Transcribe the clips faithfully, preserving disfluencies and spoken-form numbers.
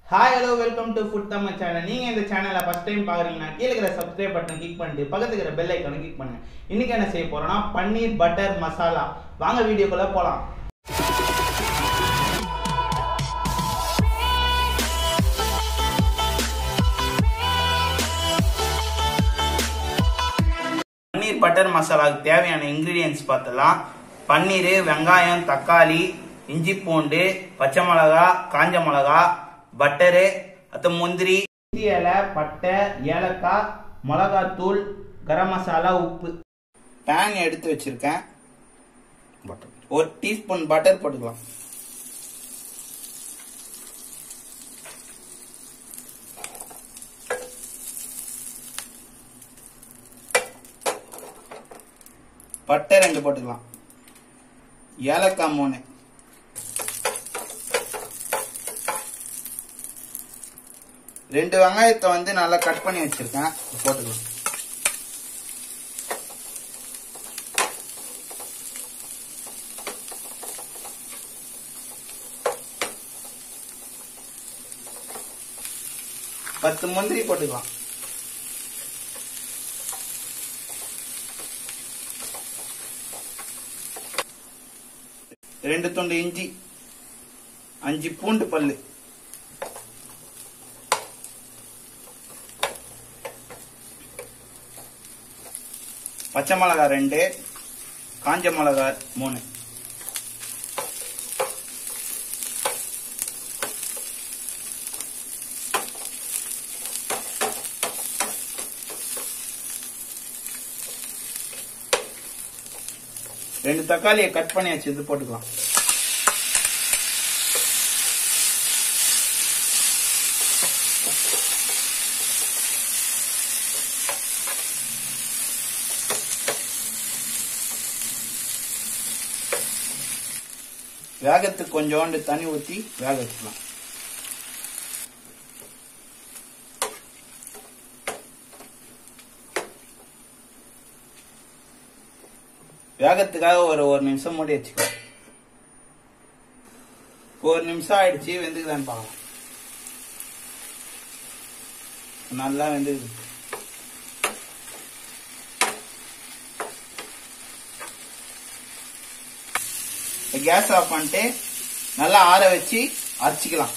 Hi, hello, welcome to Food Tamil channel. நீங்க இந்த சேனலை ஃபர்ஸ்ட் டைம் பாக்குறீங்கன்னா கீழ இருக்கிற சப்ஸ்கிரைப் பட்டன் கிளிக் பண்ணிட்டு பக்கத்துல இருக்கிற பெல் ஐகானை கிளிக் பண்ணுங்க. இன்னைக்கு என்ன செய்ய போறோம்னா பன்னீர் பட்டர் மசாலா. வாங்க வீடியோக்குள்ள போலாம். பன்னீர் பட்டர் மசாலாக்கு தேவையான இன்கிரிடியன்ட்ஸ் பார்த்தலாம். பன்னீர், வெங்காயம், தக்காளி, இஞ்சி பூண்டு, பச்சை மிளகா, காஞ்ச மிளகா, பட்டரு, அத்த முந்திரி, இலை, பட்டை, ஏலக்காய், மிளகாத்தூள், கரம் மசாலா, உப்பு. பேன் எடுத்து வச்சிருக்கேன். ஒரு டீஸ்பூன் பட்டர் போட்டுக்கலாம். பட்டை ரெண்டு போட்டுக்கலாம். ஏலக்காய் மூணு, ரெண்டு வெங்காயத்தை வந்து நல்லா கட் பண்ணி வச்சிருக்கேன், போட்டுக்கலாம். பத்து முந்திரி போட்டுக்கலாம். ரெண்டு துண்டு இஞ்சி, அஞ்சு பூண்டு பல்லு, பச்சை மிளகா ரெண்டு, காஞ்ச மிளகா மூணு, ரெண்டு தக்காளியை கட் பண்ணி வச்சு போட்டுக்கலாம். வேகத்துக்கு கொஞ்சோண்டு தண்ணி ஊற்றி வேக வச்சுக்கலாம். வேகத்துக்காக ஒரு ஒரு நிமிஷம் மூடி வச்சுக்கலாம். ஒரு நிமிஷம் ஆயிடுச்சு, வெந்துக்குதான்னு பார்க்கலாம். நல்லா வெந்துக்குது. கேஸ் ஆஃப் பண்ணிட்டு நல்லா ஆற வச்சு அரைச்சிக்கலாம்.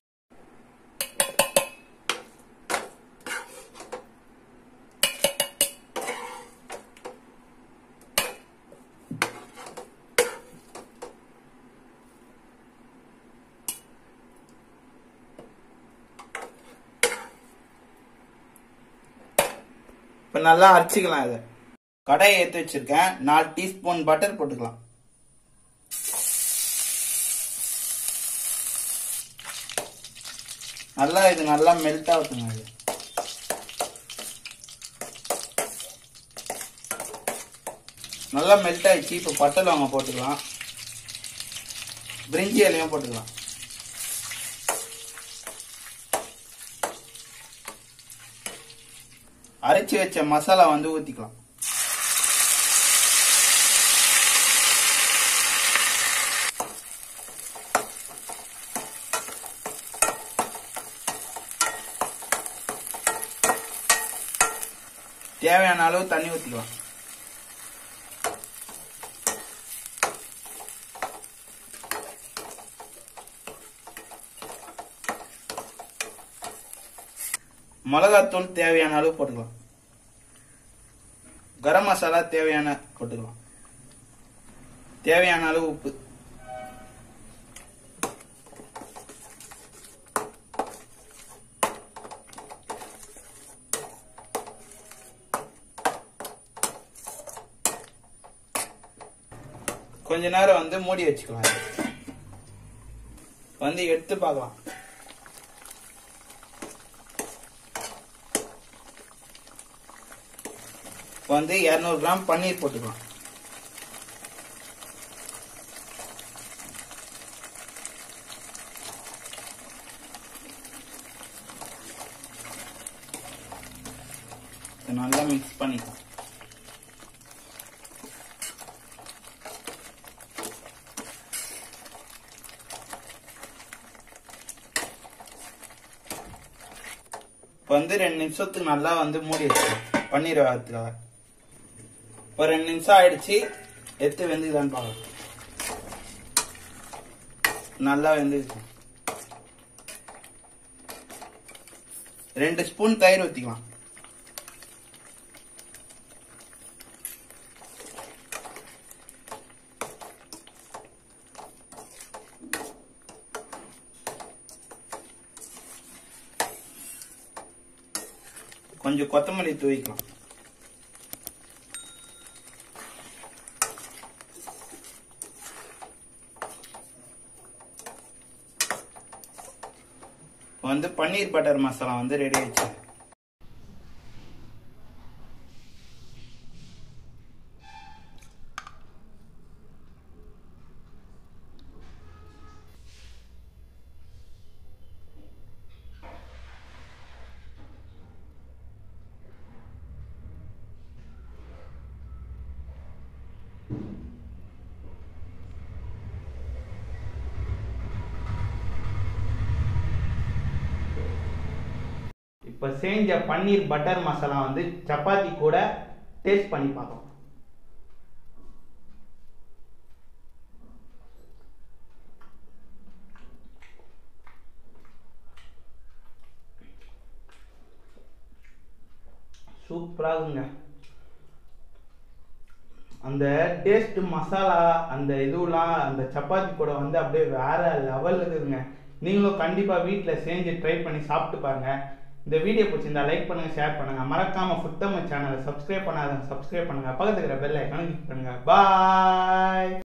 இப்ப நல்லா அரைச்சிக்கலாம். இதை கடாயை ஏற்றி வச்சிருக்கேன். நாலு டீஸ்பூன் பட்டர் போட்டுக்கலாம். நல்லா இது நல்லா மெல்ட் ஆகுதுங்க. இது நல்லா மெல்ட் ஆயிடுச்சு. இப்போ பட்டை லவங்கம் போட்டுக்கலாம். பிரிஞ்சி இலையும் போட்டுக்கலாம். அரைச்சி வச்ச மசாலா வந்து ஊத்திக்கலாம். தேவையான அளவு தண்ணி ஊற்றிக்கலாம். மிளகாத்தூள் தேவையான அளவு போட்டுக்கலாம். கரம் மசாலா தேவையான போட்டுக்கலாம். தேவையான அளவு உப்பு, கொஞ்ச நேரம் வந்து மூடி வச்சுக்கலாம். வந்து எடுத்து பார்க்கலாம். வந்து இருநூறு கிராம் பன்னீர் போட்டுக்கலாம். நல்லா மிக்ஸ் பண்ணிக்கலாம். வந்து ரெண்டு நிமிஷத்துக்கு நல்லா வந்து மூடி வச்சு பன்னீர் வேகத்துக்காக. இப்போ ரெண்டு நிமிஷம் ஆயிடுச்சு. எடுத்து வெந்துக்குதான்னு பார்க்கலாம். நல்லா வெந்துச்சு. ரெண்டு ஸ்பூன் தயிர் ஊற்றிக்கலாம். கொஞ்சம் கொத்தமல்லி தூவிக்கலாம். வந்து பன்னீர் பட்டர் மசாலா வந்து ரெடி ஆயிடுச்சு. இப்போ செஞ்ச பன்னீர் பட்டர் மசாலா வந்து சப்பாத்தி கூட டேஸ்ட் பண்ணி பார்த்தோம். சூப்பராகுங்க. அந்த டேஸ்ட் மசாலா அந்த இதுலாம் அந்த சப்பாத்தி கூட வந்து அப்படியே வேற லெவல் இருக்குதுங்க. நீங்களும் கண்டிப்பா வீட்டில் செஞ்சு ட்ரை பண்ணி சாப்பிட்டு பாருங்க. இந்த வீடியோ பிடிச்சிருந்தா லைக் பண்ணுங்க, ஷேர் பண்ணுங்க. மறக்காம ஃபுட் தமிழ் சேனலை சப்ஸ்கிரைப் பண்ணாத சப்ஸ்கிரைப் பண்ணுங்க. பக்கத்துல இருக்கிற பெல் ஐகானை கிளிக் பண்ணுங்க. பாய்.